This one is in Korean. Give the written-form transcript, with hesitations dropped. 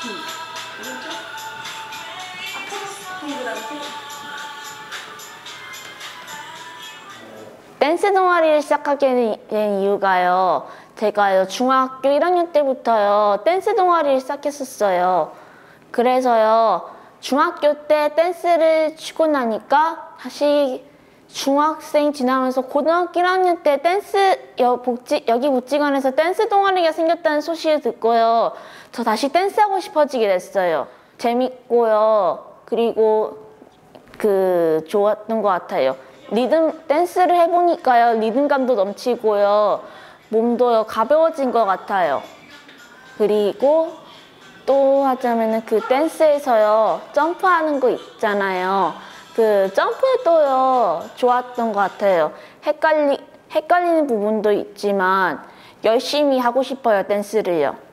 오른쪽? 앞으로 동그랗게. 댄스 동아리를 시작하게 된 이유가요. 제가요 중학교 1학년 때부터요 댄스 동아리를 시작했었어요. 그래서요 중학교 때 댄스를 추고 나니까 다시 중학생 지나면서 고등학교 1학년 때 여기 복지관에서 댄스 동아리가 생겼다는 소식을 듣고요. 저 다시 댄스하고 싶어지게 됐어요. 재밌고요. 그리고 좋았던 것 같아요. 댄스를 해보니까요. 리듬감도 넘치고요. 몸도 가벼워진 것 같아요. 그리고 또 하자면은 댄스에서요. 점프하는 거 있잖아요. 점프도요. 좋았던 것 같아요. 헷갈리는 부분도 있지만 열심히 하고 싶어요. 댄스를요.